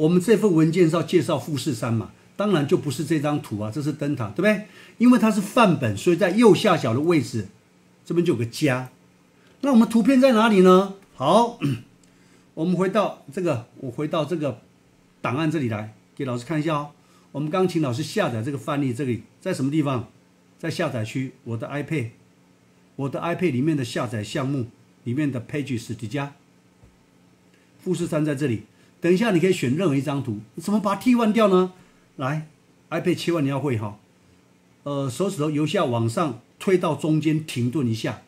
我们这份文件是要介绍富士山嘛，当然就不是这张图啊，这是灯塔，对不对？因为它是范本，所以在右下角的位置，这边就有个加。那我们图片在哪里呢？好，我们回到这个，我回到这个档案这里来，给老师看一下哦。我们刚请老师下载这个范例，这里在什么地方？在下载区，我的 iPad 里面的下载项目里面的 Pages 底下，富士山在这里。等一下你可以选任何一张图，怎么把它替换掉呢？来 ，iPad 切换你要会哈，手指头由下往上推到中间，停顿一下，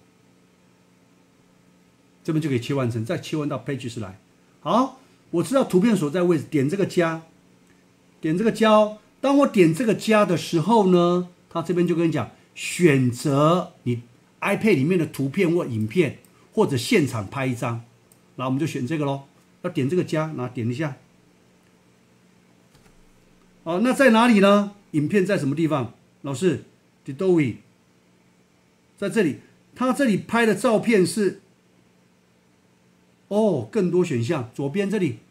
这边就可以切换成，再切换到 Pages 来。好，我知道图片所在位置，点这个加，点这个加哦。当我点这个加的时候呢，它这边就跟你讲，选择你 iPad 里面的图片或影片，或者现场拍一张，然后我们就选这个咯。要点这个加，然后点一下。好，那在哪里呢？影片在什么地方？老师 ，Adobe 在这里，他这里拍的照片是，更多选项，左边这里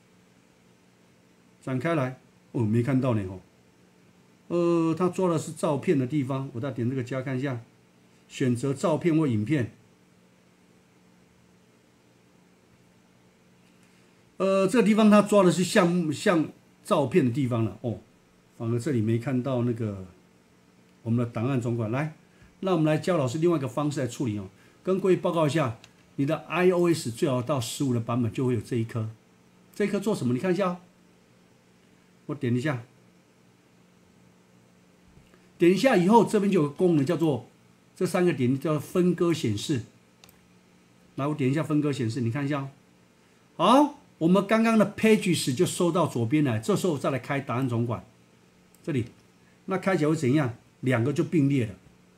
展开来，没看到呢他抓的是照片的地方，我再点这个加看一下，选择照片或影片。这个地方他抓的是像照片的地方了反而这里没看到那个我们的档案总管。来，那我们来教老师另外一个方式来处理跟各位报告一下，你的 iOS 最好到15的版本就会有这一颗，这一颗做什么？你看一下我点一下，点一下以后，这边就有个功能叫做这3个点叫分割显示。来，我点一下分割显示，你看一下好。我们刚刚的 Pages 就收到左边来，这时候再来开档案总管，这里，那开起来会怎样？2个就并列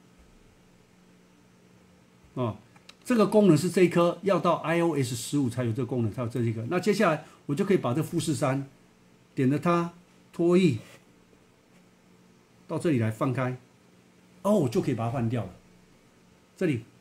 了。这个功能是这一颗，要到 iOS 15才有这个功能，才有这一颗。那接下来我就可以把这富士山点着它，拖曳到这里来放开，我就可以把它换掉了。这里